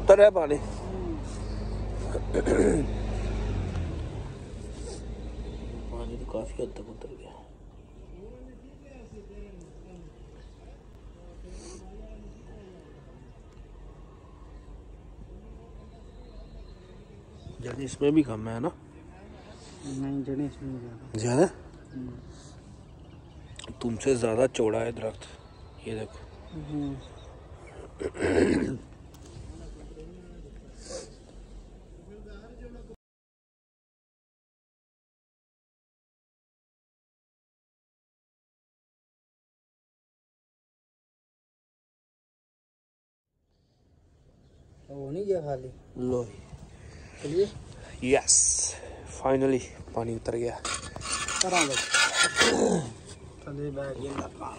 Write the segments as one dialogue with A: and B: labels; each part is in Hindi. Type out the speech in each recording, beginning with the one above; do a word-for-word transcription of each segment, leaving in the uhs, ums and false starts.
A: उतर है पानी। पानी तो काफी हद तक उतर गया। जड़ें इसमें भी कम है ना?
B: नहीं, जड़ें इसमें
A: ज्यादा। तुमसे ज्यादा चौड़ा है दरख्त, ये देखो।
B: वो नहीं गया खाली।
A: लो
B: चलिए।
A: यस, फाइनली पानी उतर गया।
B: चलिए बैठ गया।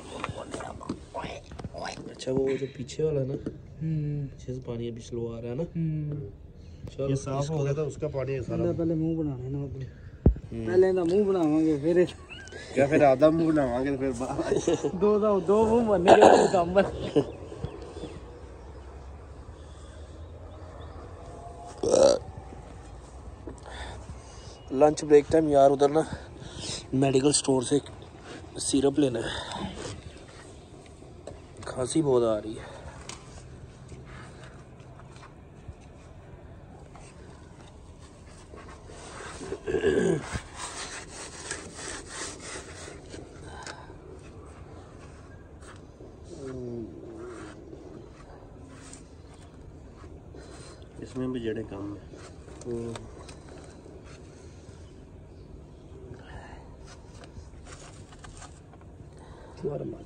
A: अच्छा, वो जो पीछे वाला ना, पीछे से पानी अभी स्लो आ रहा है ना। चलो,
C: ये साफ हो गया था उसका पानी सारा।
B: पहले मुंह बनाना है ना अपने। पहले ना मुंह बनावांगे फिर
C: क्या फिर आधा मुंह बनावांगे फिर
B: दो दो दो मुंह बनने के काम बन।
A: लंच ब्रेक टाइम यार, उधर ना मेडिकल स्टोर से सिरप लेना है, खांसी बहुत आ रही है।
C: इसमें भी जड़ें कम है।
B: और मारे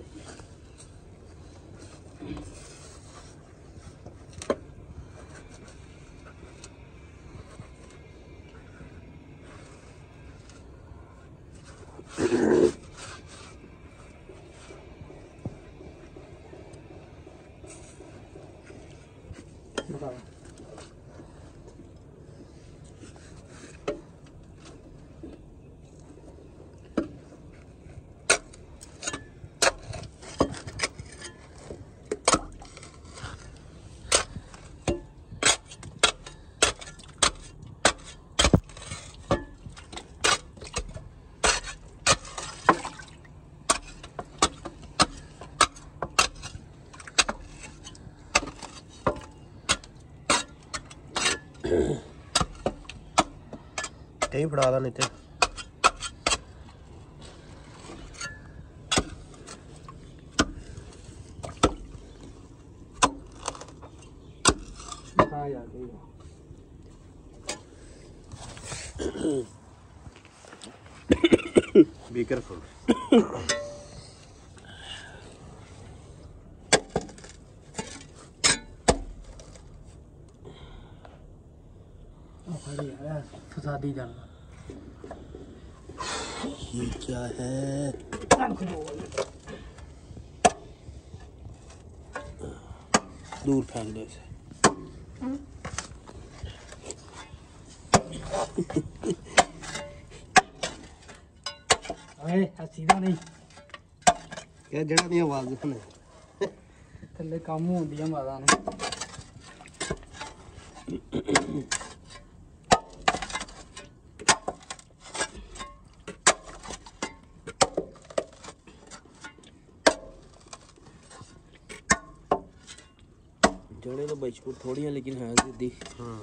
B: बताओ।
C: कहीं फड़ा ला नहीं थे।
B: हाँ यार, ठीक है।
C: Be careful.
B: फसादी जाना।
A: ये क्या है? दूर फेंक दो इसे।
B: अरे सीधा नहीं,
C: क्या जड़ा नहीं आवाज ने
B: थल्ले काम होंदी है माता ने।
A: जड़ें तो बचपुर थोड़ी हैं, लेकिन है जिद्दी।
C: हाँ।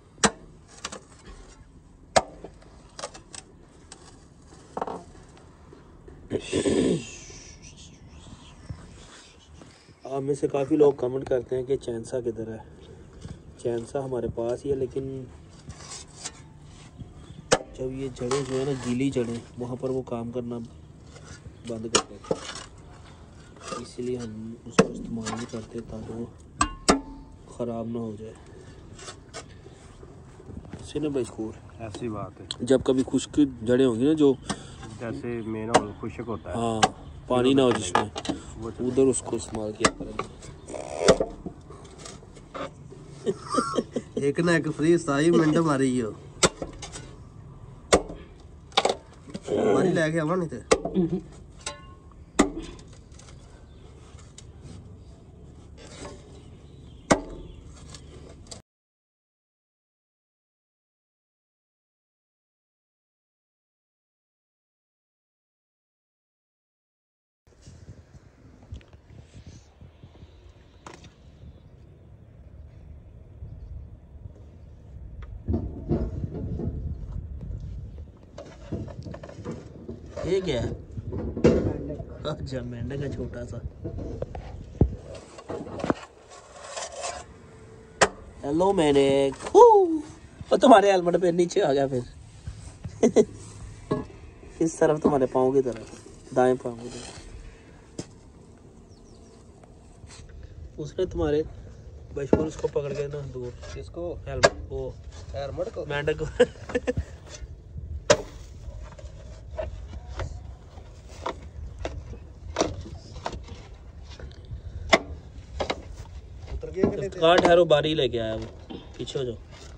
A: आप में से काफ़ी लोग कमेंट करते हैं कि चैनसा किधर है। चैनसा हमारे पास ही है, लेकिन जब ये जड़ें जो है ना, गीली जड़ें, वहाँ पर वो काम करना बंद कर देते हैं, इसलिए हम उसको इस्तेमाल नहीं करते ताकि वो ख़राब ना हो जाए। इसे ना बचकूर
C: ऐसी बात है।
A: जब कभी खुश्क जड़ें होंगी ना, जो
C: जैसे मेन खुशक होता है,
A: हाँ, पानी ना हो जिसमें, उधर उसको इस्तेमाल किया करेंगे।
C: एक ना एक फ्री साई मिनट मारी हो मारी लेके आवा नहीं थे।
A: ये क्या है? अच्छा मेंढक का छोटा सा। हेलो मैंने वो तुम्हारे हेलमेट पे नीचे आ गया फिर। इस तरफ तुम्हारे पाँव की तरफ, दाएं पाँव की तरफ। उसने तुम्हारे बचपन उसको पकड़ के ना दूर।
C: किसको?
A: हेलमेट वो
C: हेलमेट को?
A: मेंढक को।
C: उतर गया कि नहीं?
A: कहाँ ठहरो, बारी लेके आया वो, पीछे हो जाओ।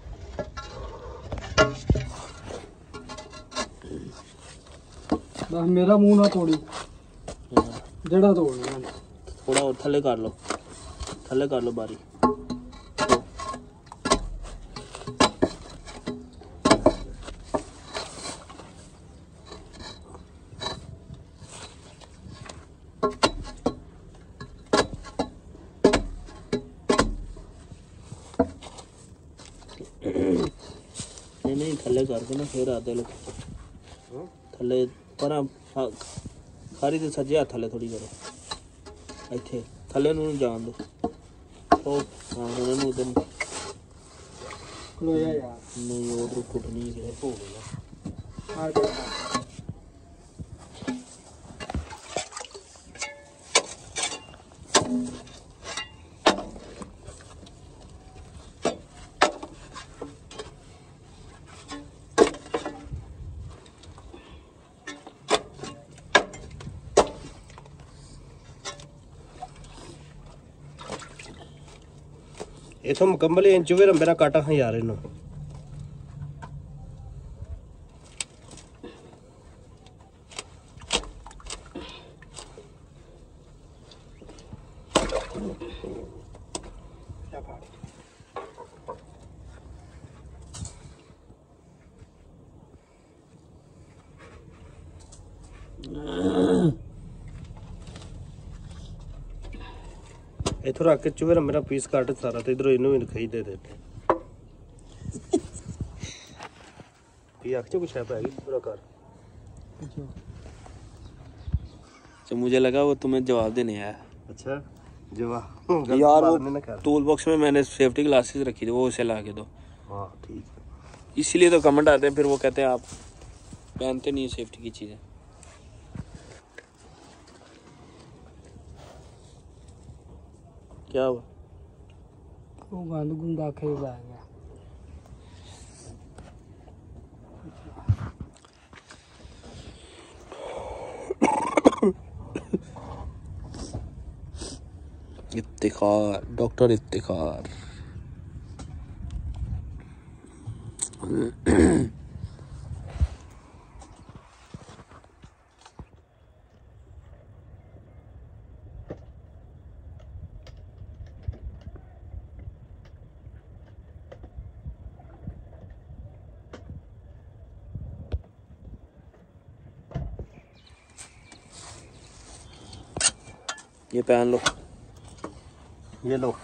B: बस मेरा मुंह ना तोड़ी, जड़ा तोड़ना है।
A: थोड़ा और थल्ले कर लो, थल्ले कर लो बारी। नहीं नहीं थल्ले करके ना फिर आते लोग थल्ले पर हाँ, खारी तो सज्जे हाथ थल्ले थोड़ी करो, ਇੱਥੇ ਥੱਲੇ ਨੂੰ ਜਾਣ ਦੋ। ਉਹ ਹਾਂ ਉਹਨਾਂ ਨੂੰ ਉਧਰ
B: ਖਲੋਇਆ ਯਾਰ,
A: ਨਹੀਂ ਉਧਰ ਕੁੱਟਣੀ ਹੈ ਭੋਗ ਨਾ
B: ਆ ਗਿਆ।
C: इथों मुकम्मल इंच भी रंबे ना काटा हाँ यार इन्हों इथों रख के चूहे मेरा पीस काट सारा तो इधरों इनू भी खाई दे देते ये आख कुछ है पाएगी पूरा कर।
A: तो मुझे लगा वो तुम्हें जवाब देने आया।
C: अच्छा जवाब
A: यार वो टूल बॉक्स में मैंने सेफ्टी ग्लासेस रखी थी, वो उसे ला के दो।
C: हाँ ठीक है,
A: इसीलिए तो कमेंट आते हैं फिर, वो कहते हैं आप पहनते नहीं सेफ्टी की चीज़ें। क्या हुआ?
B: वो गंद गुंद आखे आ गया।
A: इफ्तिखार, डॉक्टर इफ्तिखार। ये पहन लो,
C: ये लो।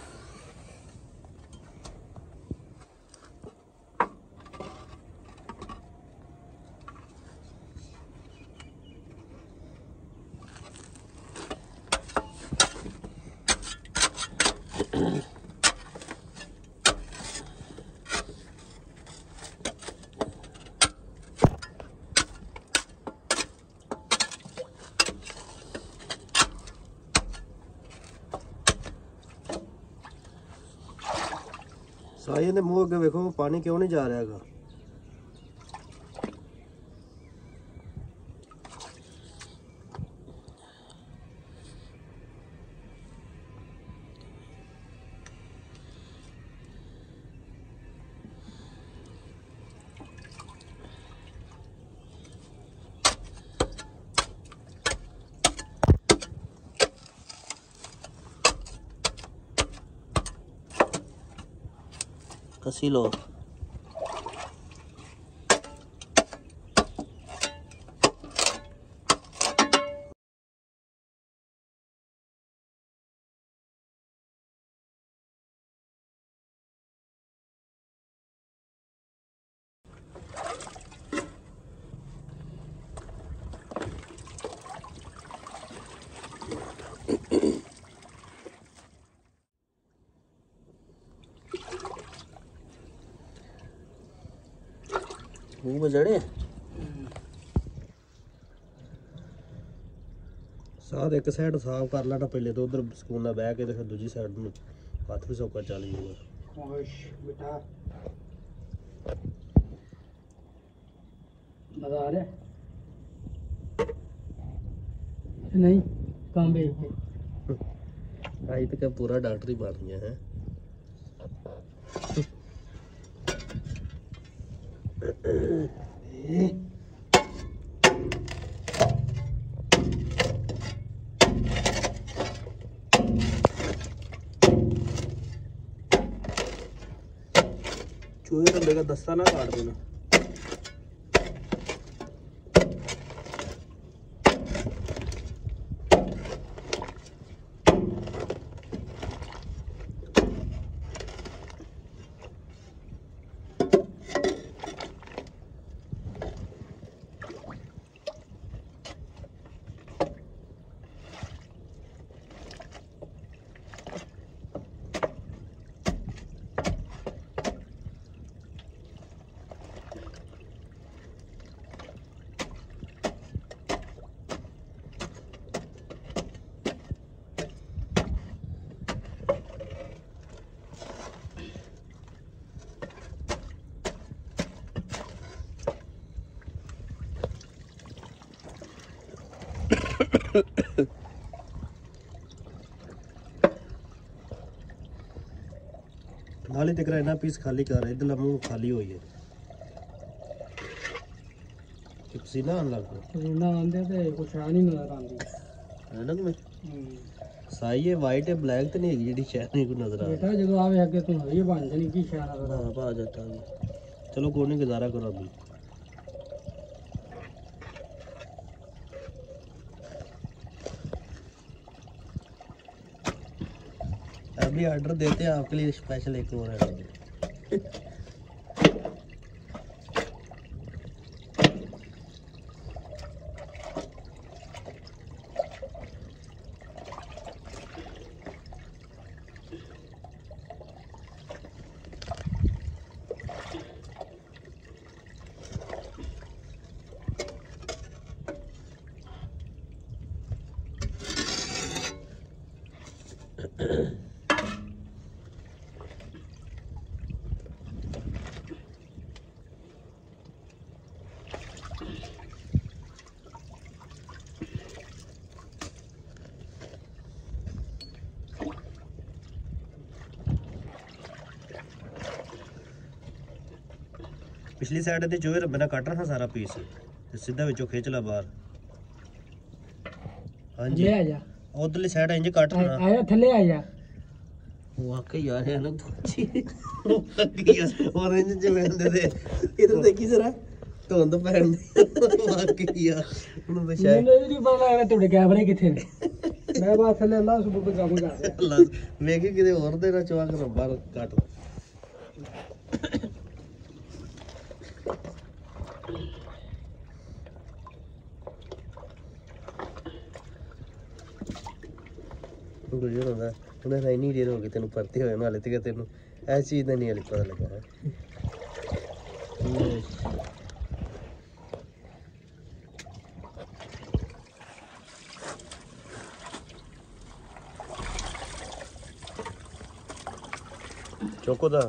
C: साहिल ने मुंह अगे देखो, पानी क्यों नहीं जा रहा है?
A: कसी लो। मुंह में जड़े
C: साथ एक साइड साफ कर लेना पहले तो उधर सुकून ना बह के तो फिर दूसरी साइड में हाथ भी सौका चल जाएगा।
B: खुश बेटा मजा आ रहा है नहीं काम भी
C: आई तो क्या पूरा डॉक्टर ही बन गया है।
A: चूहे रंबे का दस्ता ना काट देना।
C: नाली तक इना पीस खाली कर इधर मुंह खाली हो गया पसीना आने लग गया
B: पसीना आंदे ते कुछ आ नहीं नजर आंदी
A: ऐनक में
C: साई है वाइट है ब्लैक तो नहीं है जी शायद नहीं को नजर आ
B: बेटा जो आवे अगे तू ये बन जानी की शान नजर आ
A: हाँ आ जाता है।
C: चलो कोई नहीं गुजारा करो अभी अभी ऑर्डर देते हैं आपके लिए स्पेशल एक और है। पिछली साइड ते चूहे रब्बे ने कट रहा सारा पीस ते सीधा विचों खिंच ला बाहर। हाँ जी
B: ले आ जा
C: उधरली साइड इंज कट ना
B: आया थले आ जा
A: वाकई यार है ना तो अच्छी ऑरेंज जो बंदे थे इधर देखी जरा धुंध पैन वाकई यार उन्होंने तो शायद
B: मैंने भी नहीं पता लगा तेरे कैमरे किथे ने मैं बात थले अल्लाह सुबह को काम कर रहा
A: अल्लाह मैं कि किते और दे ना चवा कर बाहर काट गुजर होता है उन्हें नहीं देर हो गई तेन भर्ती होए नाले ते तेन ऐसी चीज का नहीं पता लगा है।
C: चौको दा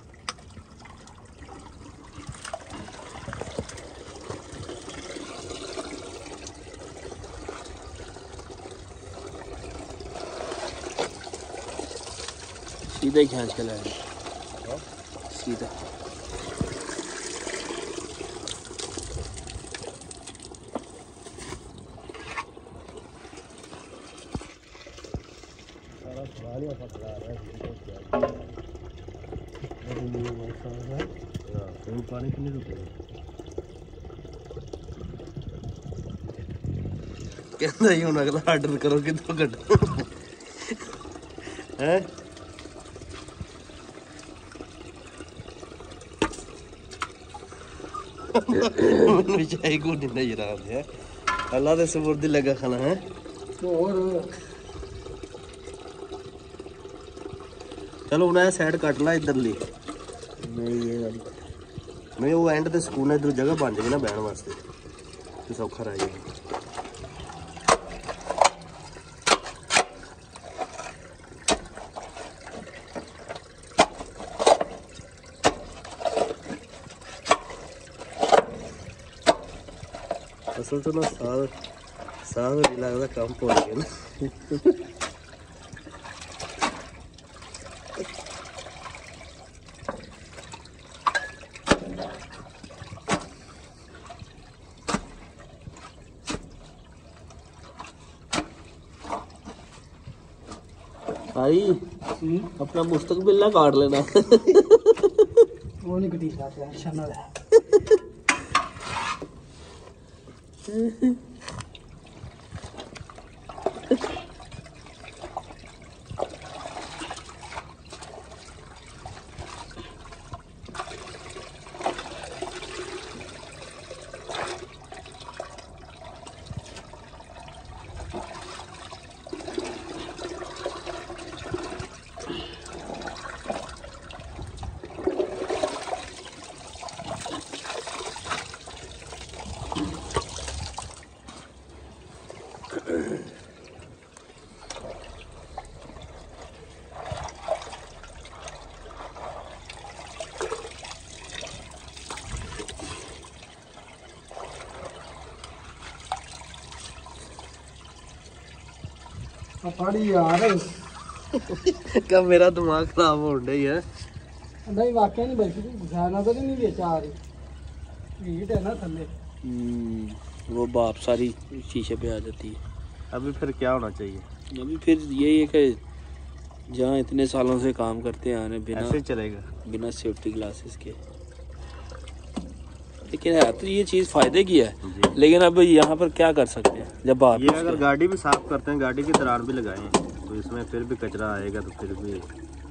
A: सीधा ही खींच के लाया सीधा
C: सारा सवाल ही पकड़ा रहा है पानी कितने रुपए
A: कहता ही होना अगला ऑर्डर करो कितना घट है चाय को नहीं नजर आ रहा है अल्लाह दे सुपुर्द लगा खाना है
B: और
A: चलो उन्हें साइड कट ला इधर ली नहीं ये वाली
C: नहीं वो एंड ते ਸਕੂਨ इधर जगह बन जाएगी ना बहन वास्ते तो सौखा रह जाएगा। असल तो ना साग साग नहीं लगता कम पड़ गया ना
A: भाई अपना मुस्तकबिल ना काट लेना
B: वो नहीं कटी जाते हैं शनल है। फड़ी यार
C: क्या मेरा दिमाग खराब हो रहा है।
B: नहीं वाकई नहीं बल्कि घुसाना तो नहीं बेचा आ रही हीट है ना थल्ले।
A: वो बाप सारी शीशे पे आ जाती है।
C: अभी फिर क्या होना चाहिए?
A: अभी फिर यही है कि जहाँ इतने सालों से काम करते आ रहे बिना
C: ऐसे चलेगा
A: बिना सेफ्टी ग्लासेस के। लेकिन है तो ये चीज़ फायदे की है, लेकिन अब यहाँ पर क्या कर सकते हैं जब बात
C: ये अगर गाड़ी भी साफ करते हैं गाड़ी की दरार भी लगाएं तो इसमें फिर भी कचरा आएगा तो फिर भी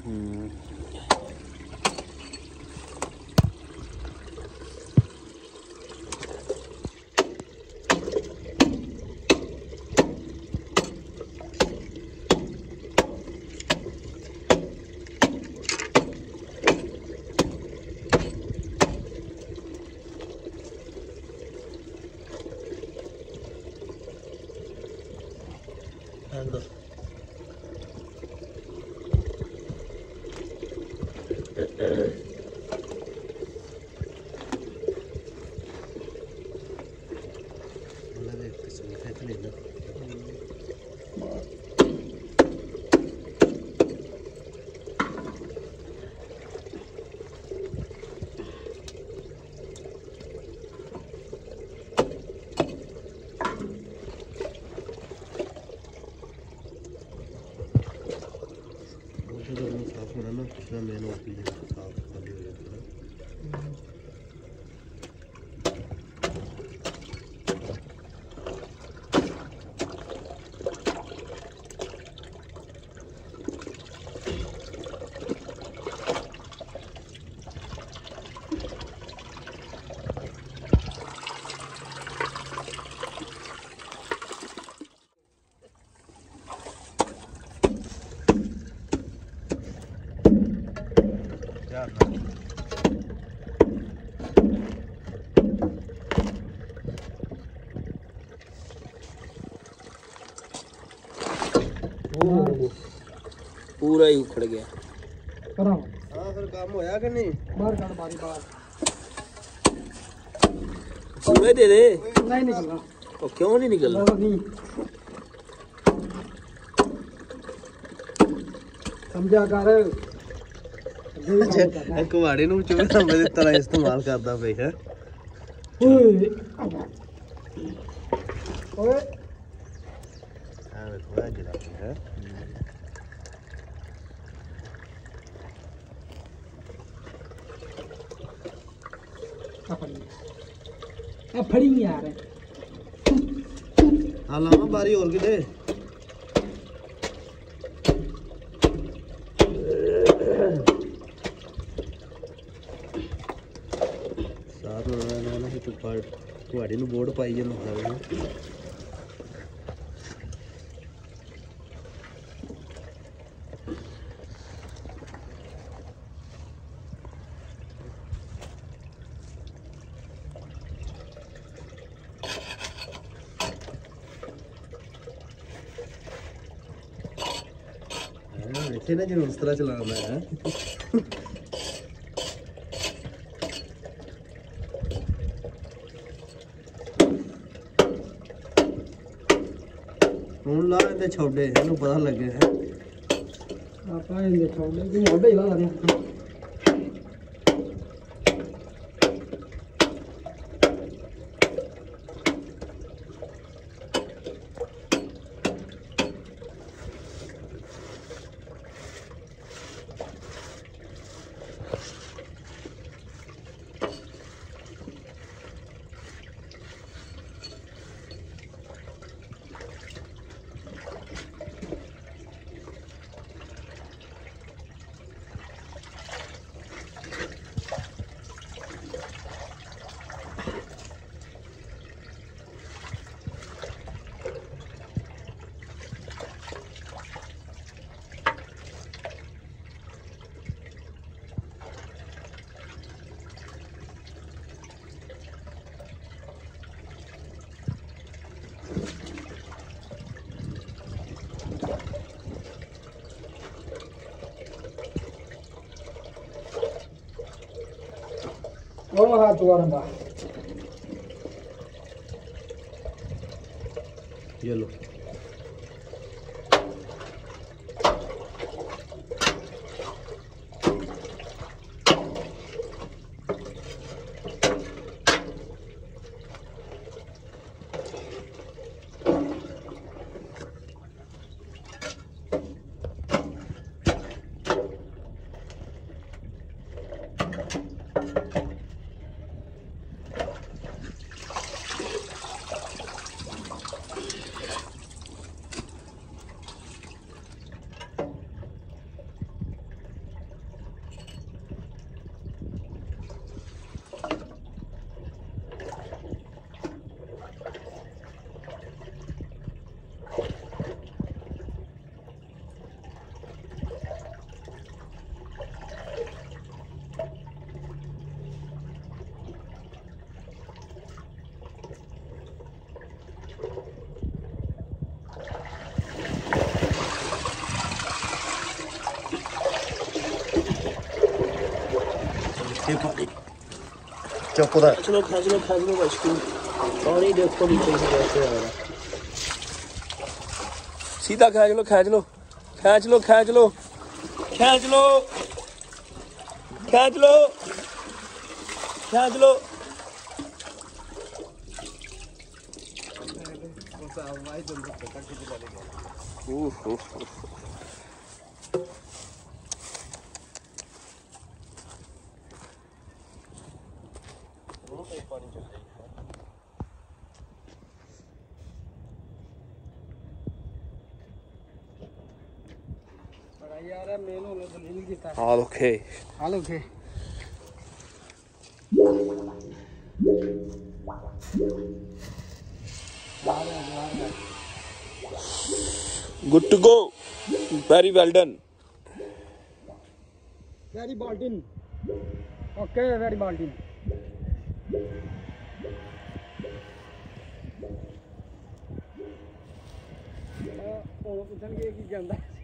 C: साफ होना ना पिछला मेन ओपी साफ खाली हो जाता है।
A: पूरा ही उखड़ गया।
B: करा
C: हाँ फिर काम होया कि नहीं?
B: बाहर काट बारी बाहर
A: पूरा दे दे।
B: नहीं निकल रहा।
A: तो क्यों नहीं निकल रहा?
B: नहीं समझा कर
C: कुहाड़ी नूं चूड़ा मेरी तरह इस्तेमाल करदा पे है।
B: ओए ओए
C: हां थोड़ा गिरा है।
B: अब फड़ी नहीं आ रहे।
C: हाँ लामा बारी और किधे साथ में ना कि कुहाड़ी नूं बोर्ड पाई जाना बैठे ना जिन्हें उस तरह चलाना है। हूँ ला इन्हें छोड़े इन्हें पता लगे है
B: आप इन्हें छोड़े कि मोटे ला रहे हैं। Vamos a jugar más.
C: ये लो चुप उधर
A: चलो खींच लो खींच लो बस को पानी देखो नीचे से कैसे आ रहा। सीधा खींच लो खींच लो खींच लो खींच लो खींच लो खींच लो खींच लो ओह ओह
B: यार मेनू लो दलील की था।
A: all okay
B: all okay
A: good to go very well done
B: very bolting okay very bolting ਉਹ ਪੁੱਛਣਗੇ ਕੀ ਕਹਿੰਦਾ